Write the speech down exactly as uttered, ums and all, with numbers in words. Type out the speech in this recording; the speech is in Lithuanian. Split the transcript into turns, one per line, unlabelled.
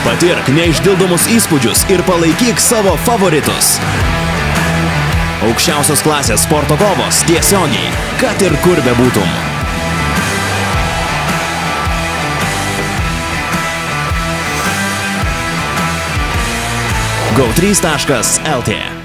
Patirk neišdildomus įspūdžius ir palaikyk savo favoritus. Aukščiausios klasės sporto kovos tiesiogiai, kad ir kur bebūtum. go trys taškas lt